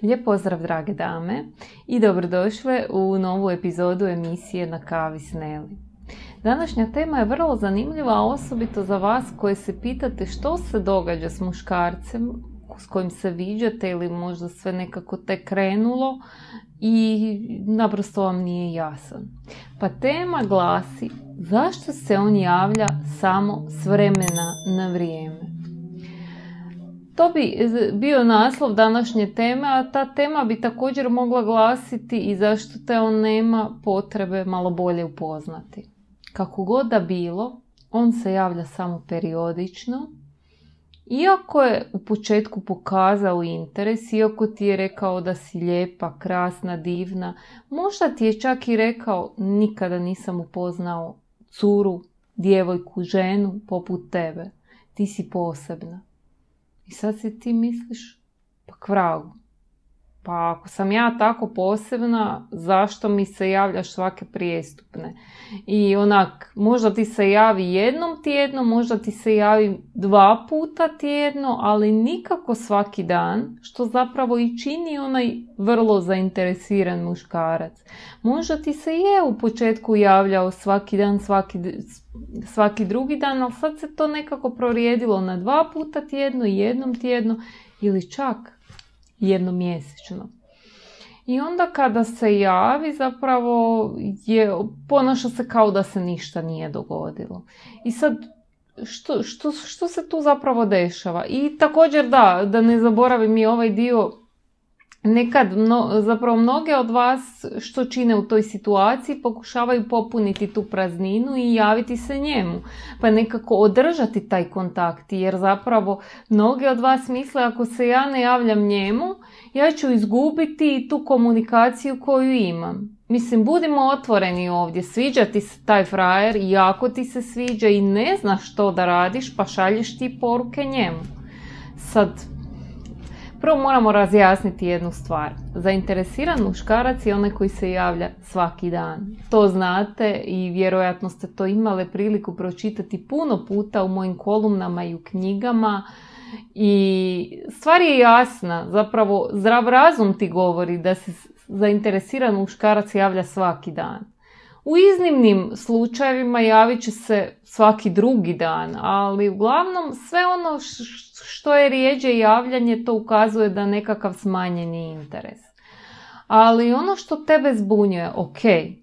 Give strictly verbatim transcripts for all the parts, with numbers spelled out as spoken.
Lijep pozdrav drage dame i dobrodošle u novu epizodu emisije Na kavi s Neli. Današnja tema je vrlo zanimljiva, osobito za vas koji se pitate što se događa s muškarcem s kojim se viđate ili možda sve nekako te krenulo i naprosto vam nije jasan. Pa tema glasi: zašto se on javlja samo s vremena na vrijeme? To bi bio naslov današnje teme, a ta tema bi također mogla glasiti i zašto te on nema potrebe malo bolje upoznati. Kako god da bilo, on se javlja samo periodično. Iako je u početku pokazao interes, iako ti je rekao da si lijepa, krasna, divna, možda ti je čak i rekao nikada nisam upoznao curu, djevojku, ženu poput tebe. Ti si posebna. I sad si ti misliš, pa k vragu. Pa ako sam ja tako posebna, zašto mi se javljaš svake prijestupne? I onak, možda ti se javi jednom tjedno, možda ti se javi dva puta tjedno, ali nikako svaki dan, što zapravo i čini onaj vrlo zainteresiran muškarac. Možda ti se je u početku javljao svaki dan, svaki, svaki drugi dan, ali sad se to nekako prorijedilo na dva puta tjedno, jednom tjedno ili čak jednom mjesečno. I onda kada se javi, zapravo je, ponaša se kao da se ništa nije dogodilo. I sad, što, što, što se tu zapravo dešava? I također da, da ne zaboravim i ovaj dio, nekad mno, zapravo mnoge od vas što čine u toj situaciji pokušavaju popuniti tu prazninu i javiti se njemu, pa nekako održati taj kontakt, jer zapravo mnoge od vas misle ako se ja ne javljam njemu, ja ću izgubiti tu komunikaciju koju imam. Mislim, budimo otvoreni ovdje, sviđa ti se taj frajer, jako ti se sviđa i ne znaš što da radiš, pa šalješ ti poruke njemu. Sad, prvo moramo razjasniti jednu stvar. Zainteresiran muškarac je onaj koji se javlja svaki dan. To znate i vjerojatno ste to imale priliku pročitati puno puta u mojim kolumnama i u knjigama. I stvar je jasna, zapravo zdrav razum ti govori da se zainteresiran muškarac javlja svaki dan. U iznimnim slučajevima javit će se svaki drugi dan, ali uglavnom sve ono što je rijeđe javljanje to ukazuje da nekakav smanjeni interes. Ali ono što tebe zbunjuje, ok,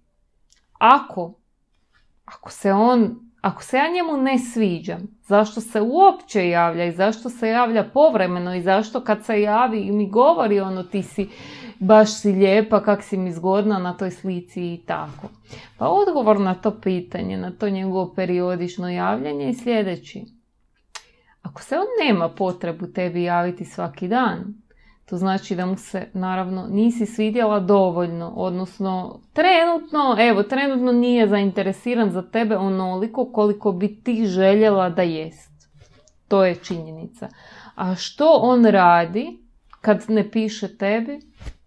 ako, ako se on, ako se ja njemu ne sviđam, zašto se uopće javlja i zašto se javlja povremeno i zašto kad se javi i mi govori ono ti si baš si lijepa, kak si mi zgodna na toj slici i tako. Pa odgovor na to pitanje, na to njegovo periodično javljanje je sljedeći. Ako se on nema potrebu tebi javiti svaki dan, to znači da mu se naravno nisi svidjela dovoljno, odnosno trenutno, evo, trenutno nije zainteresiran za tebe onoliko koliko bi ti željela da jest. To je činjenica. A što on radi kad ne piše tebi?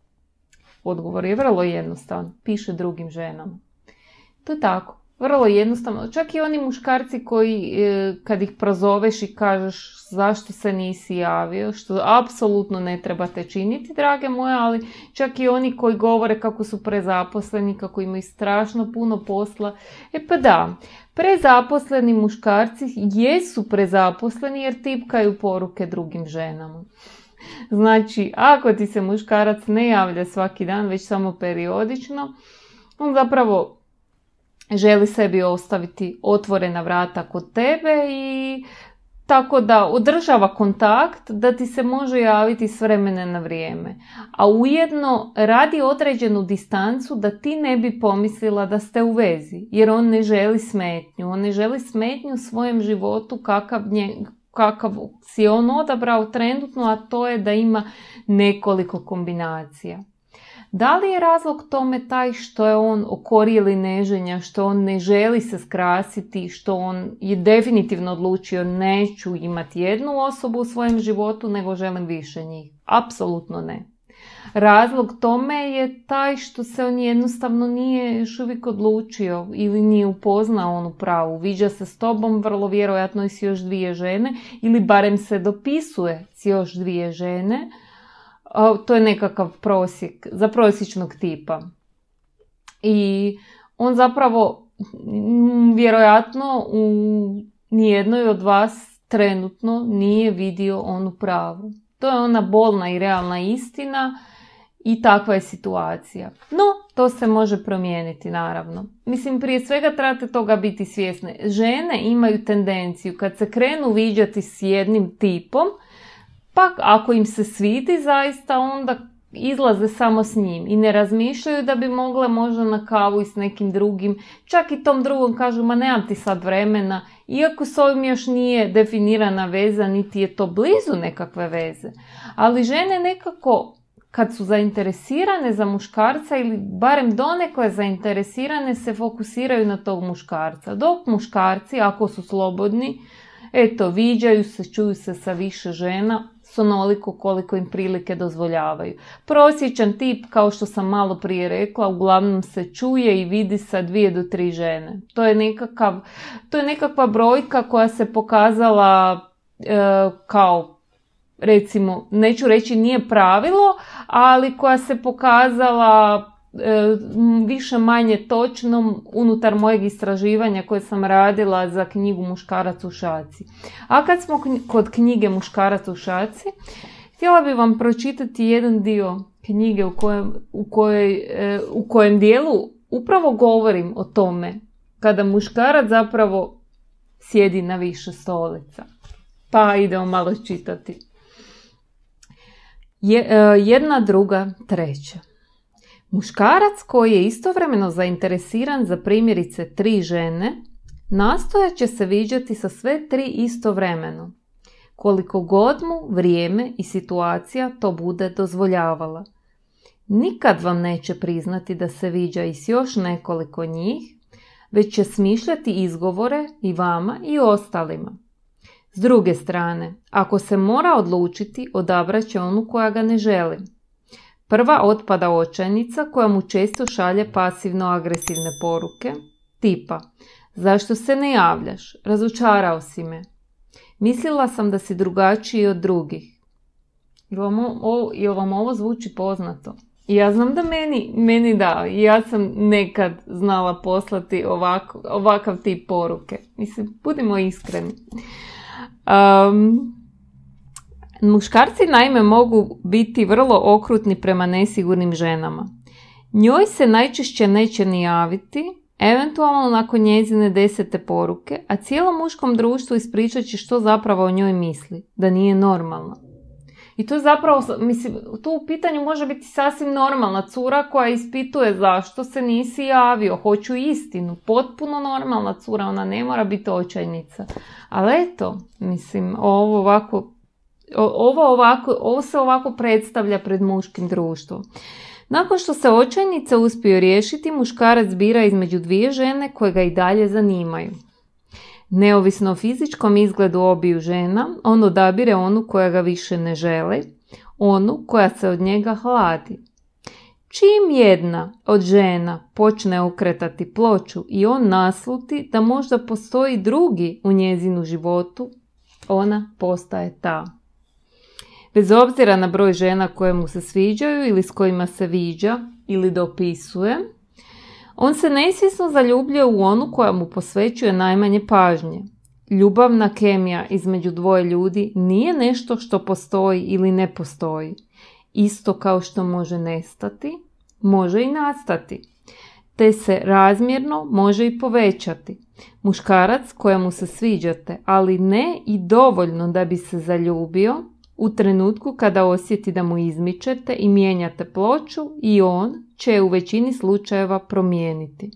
Odgovor je vrlo jednostavan. Piše drugim ženama. To je tako. Vrlo jednostavno. Čak i oni muškarci koji kad ih prozoveš i kažeš zašto se nisi javio, što apsolutno ne trebate činiti, drage moje, ali čak i oni koji govore kako su prezaposleni, kako imaju strašno puno posla. E pa da, prezaposleni muškarci jesu prezaposleni jer tipkaju poruke drugim ženama. Znači, ako ti se muškarac ne javlja svaki dan, već samo periodično, on zapravo želi sebi ostaviti otvorena vrata kod tebe i tako da održava kontakt da ti se može javiti s vremena na vrijeme. A ujedno radi određenu distancu da ti ne bi pomislila da ste u vezi, jer on ne želi smetnju. On ne želi smetnju u svojem životu kakav nje, kakav si on odabrao trenutno, a to je da ima nekoliko kombinacija. Da li je razlog tome taj što je on okorjeli neženja, što on ne želi se skrasiti, što on je definitivno odlučio neću imati jednu osobu u svojem životu, nego želim više njih? Apsolutno ne. Razlog tome je taj što se on jednostavno nije još uvijek odlučio ili nije upoznao onu pravu. Viđa se s tobom, vrlo vjerojatno i s još dvije žene, ili barem se dopisuje s još dvije žene. to je nekakav prosjek za prosječnog tipa. I on zapravo vjerojatno u nijednoj od vas trenutno nije vidio onu pravu. To je ona bolna i realna istina i takva je situacija. No, to se može promijeniti naravno. Mislim, prije svega trebate toga biti svjesne. Žene imaju tendenciju kad se krenu viđati s jednim tipom, pa ako im se svidi zaista, onda izlaze samo s njim i ne razmišljaju da bi mogle možda na kavu i s nekim drugim. Čak i tom drugom kažu, ma nemam ti sad vremena, iako s ovim još nije definirana veza, niti je to blizu nekakve veze. Ali žene nekako, kad su zainteresirane za muškarca ili barem donekle zainteresirane, se fokusiraju na tog muškarca. Dok muškarci, ako su slobodni, eto, viđaju se, čuju se sa više žena, s onoliko koliko im prilike dozvoljavaju. Prosječan tip, kao što sam malo prije rekla, uglavnom se čuje i vidi sa dvije do tri žene. To je nekakav, to je nekakva brojka koja se pokazala e, kao, recimo, neću reći nije pravilo, ali koja se pokazala e, više manje točnom unutar mojeg istraživanja koje sam radila za knjigu Muškarac u šaci. A kad smo kod knjige Muškarac u šaci, htjela bih vam pročitati jedan dio knjige u kojem, u kojoj, e, u kojem dijelu upravo govorim o tome kada muškarac zapravo sjedi na više stolica. Pa idemo malo čitati. Je, jedna, druga, treća. Muškarac koji je istovremeno zainteresiran za primjerice tri žene, nastojat će se viđati sa sve tri istovremeno, koliko god mu vrijeme i situacija to bude dozvoljavala. Nikad vam neće priznati da se viđa i s još nekoliko njih, već će smišljati izgovore i vama i ostalima. S druge strane, ako se mora odlučiti, odabrat će onu koja ga ne želi. Prva otpada očajnica koja mu često šalje pasivno-agresivne poruke, tipa: zašto se ne javljaš? Razočarao si me. Mislila sam da si drugačiji od drugih. Jel vam ovo, jel vam ovo zvuči poznato? Ja znam da meni, meni da, ja sam nekad znala poslati ovako, ovakav tip poruke. Mislim, budimo iskreni. Um, muškarci naime mogu biti vrlo okrutni prema nesigurnim ženama. Njoj se najčešće neće ni javiti, eventualno nakon njezine desete poruke, a cijelom muškom društvu ispričat će što zapravo o njoj misli, da nije normalna. I to je zapravo, mislim, tu u pitanju može biti sasvim normalna cura koja ispituje zašto se nisi javio, hoću istinu, potpuno normalna cura, ona ne mora biti očajnica. Ali eto, mislim, ovo ovako, ovo, ovako, ovo se ovako predstavlja pred muškim društvom. Nakon što se očajnice uspiju riješiti, muškarac bira između dvije žene koje ga i dalje zanimaju. Neovisno o fizičkom izgledu obiju žena, on odabire onu koja ga više ne želi, onu koja se od njega hladi. Čim jedna od žena počne okretati ploču i on nasluti da možda postoji drugi u njezinu životu, ona postaje ta. Bez obzira na broj žena koje mu se sviđaju ili s kojima se viđa ili dopisuje, on se nesvjesno zaljubljuje u onu koja mu posvećuje najmanje pažnje. Ljubavna kemija između dvoje ljudi nije nešto što postoji ili ne postoji. Isto kao što može nestati, može i nastati. Te se razmjerno može i povećati. Muškarac kojemu se sviđate, ali ne i dovoljno da bi se zaljubio, u trenutku kada osjeti da mu izmičete i mijenjate ploču, i on će u većini slučajeva promijeniti.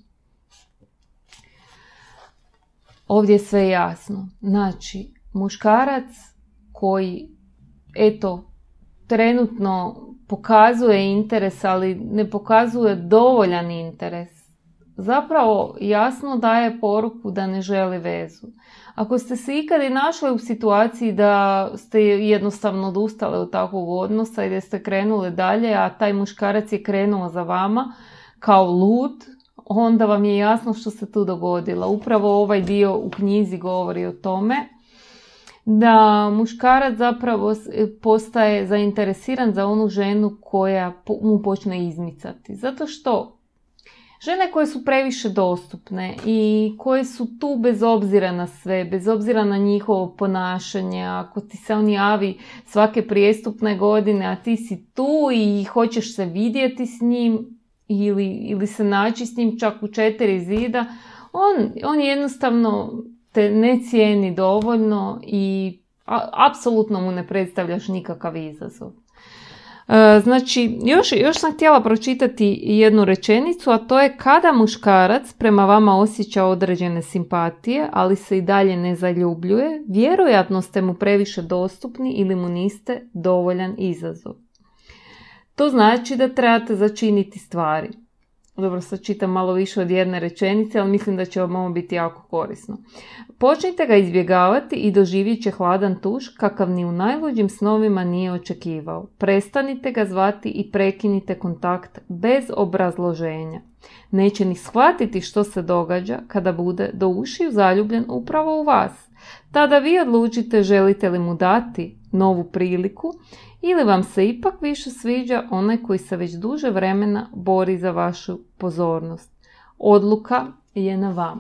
Ovdje je sve jasno. Znači, muškarac koji, eto, trenutno pokazuje interes, ali ne pokazuje dovoljan interes, zapravo jasno daje poruku da ne želi vezu. Ako ste se ikad i našli u situaciji da ste jednostavno odustali od takvog odnosa i da ste krenuli dalje, a taj muškarac je krenuo za vama kao lud, onda vam je jasno što se tu dogodilo. Upravo ovaj dio u knjizi govori o tome. da muškarac zapravo postaje zainteresiran za onu ženu koja mu počne izmicati. Zato što žene koje su previše dostupne i koje su tu bez obzira na sve, bez obzira na njihovo ponašanje, ako ti se on javi svake prijestupne godine, a ti si tu i hoćeš se vidjeti s njim ili, ili se naći s njim čak u četiri zida, on, on jednostavno te ne cijeni dovoljno i a, apsolutno mu ne predstavljaš nikakav izazov. E, znači, još, još sam htjela pročitati jednu rečenicu, a to je: kada muškarac prema vama osjeća određene simpatije, ali se i dalje ne zaljubljuje, vjerojatno ste mu previše dostupni ili mu niste dovoljan izazov. To znači da trebate začiniti stvari. Dobro, sad čitam malo više od jedne rečenice, ali mislim da će vam ovo biti jako korisno. Počnite ga izbjegavati i doživjet će hladan tuš kakav ni u najluđim snovima nije očekivao. Prestanite ga zvati i prekinite kontakt bez obrazloženja. Neće ni shvatiti što se događa kada bude do ušiju zaljubljen upravo u vas. Tada vi odlučite želite li mu dati novu priliku ili vam se ipak više sviđa onaj koji se već duže vremena bori za vašu pozornost. Odluka je na vama.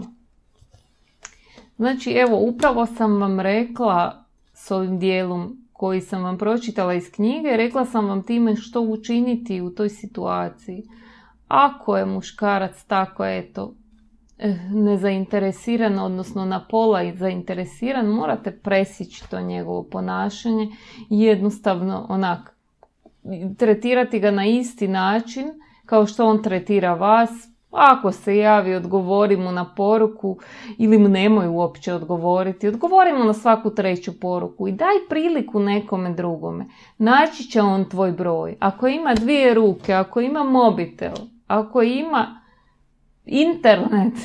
Znači, evo, upravo sam vam rekla s ovim dijelom koji sam vam pročitala iz knjige, rekla sam vam time što učiniti u toj situaciji. Ako je muškarac tako, eto, nezainteresiran, odnosno na pola i zainteresiran, morate presjeći to njegovo ponašanje i jednostavno onak tretirati ga na isti način kao što on tretira vas. Ako se javi, odgovori mu na poruku ili mu nemoj uopće odgovoriti. Odgovori mu na svaku treću poruku i daj priliku nekome drugome. Naći će on tvoj broj. Ako ima dvije ruke, ako ima mobitel, ako ima internet,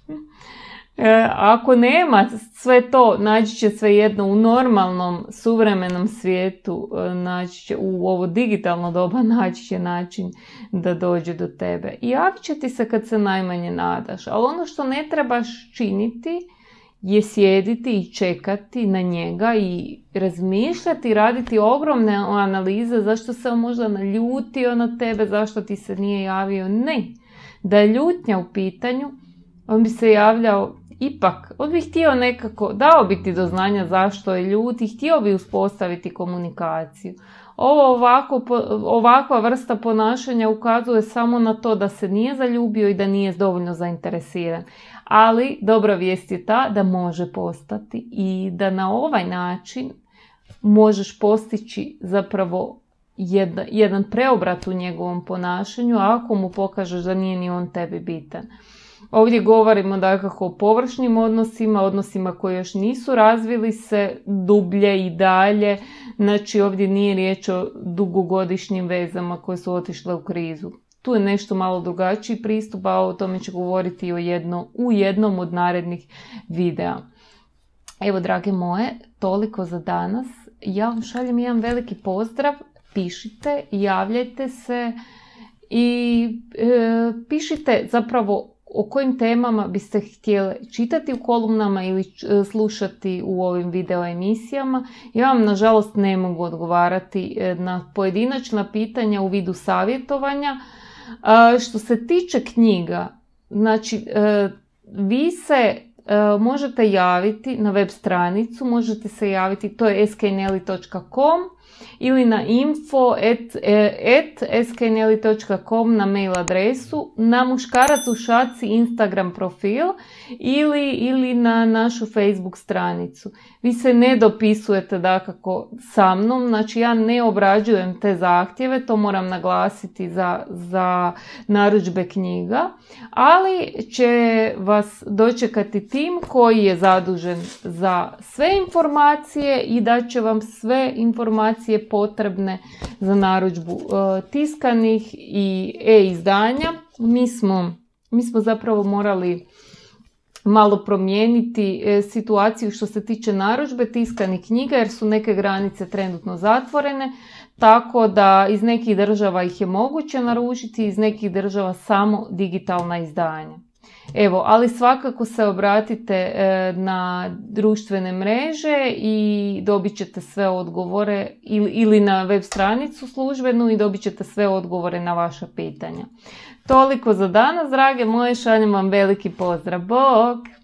ako nema sve to, naći će svejedno u normalnom, suvremenom svijetu, naći će, u ovo digitalno doba, naći će način da dođe do tebe. I javit će ti se kad se najmanje nadaš. Ali ono što ne trebaš činiti je sjediti i čekati na njega i razmišljati, raditi ogromne analize zašto se on možda naljutio na tebe, zašto ti se nije javio. Ne. Da je ljutnja u pitanju, on bi se javljao ipak, on bi htio nekako, dao bi ti do znanja zašto je ljut i htio bi uspostaviti komunikaciju. Ovo ovako, ovakva vrsta ponašanja ukazuje samo na to da se nije zaljubio i da nije dovoljno zainteresiran. Ali dobra vijest je ta da može postati i da na ovaj način možeš postići zapravo jedan, jedan preobrat u njegovom ponašanju ako mu pokažeš da nije ni on tebi bitan. Ovdje govorimo dakako o površnim odnosima, odnosima koji još nisu razvili se dublje i dalje. Znači ovdje nije riječ o dugogodišnjim vezama koje su otišle u krizu. Tu je nešto malo drugačiji pristup, a o tome ću govoriti o jedno, u jednom od narednih videa. Evo, drage moje, toliko za danas. Ja vam šaljem jedan veliki pozdrav. Pišite, javljajte se i e, pišite zapravo o kojim temama biste htjeli čitati u kolumnama ili slušati u ovim video emisijama. Ja vam nažalost ne mogu odgovarati na pojedinačna pitanja u vidu savjetovanja. Što se tiče knjiga, znači vi se možete javiti na web stranicu, možete se javiti, to je s k nelly dot com ili na info at s k nelly dot com na mail adresu, na Muškarac u šaci Instagram profil ili, ili na našu Facebook stranicu. Vi se ne dopisujete dakako sa mnom, znači ja ne obrađujem te zahtjeve, to moram naglasiti za, za narudžbe knjiga, ali će vas dočekati tim koji je zadužen za sve informacije i da će vam sve informacije potrebne za narudžbu e, tiskanih i e-izdanja. Mi smo, mi smo zapravo morali malo promijeniti e, situaciju što se tiče narudžbe tiskanih knjiga jer su neke granice trenutno zatvorene, tako da iz nekih država ih je moguće naručiti, iz nekih država samo digitalna izdanja. Evo, ali svakako se obratite e, na društvene mreže i dobit ćete sve odgovore ili, ili na web stranicu službenu i dobit ćete sve odgovore na vaša pitanja. Toliko za danas, drage moje, šaljem vam veliki pozdrav. Bog!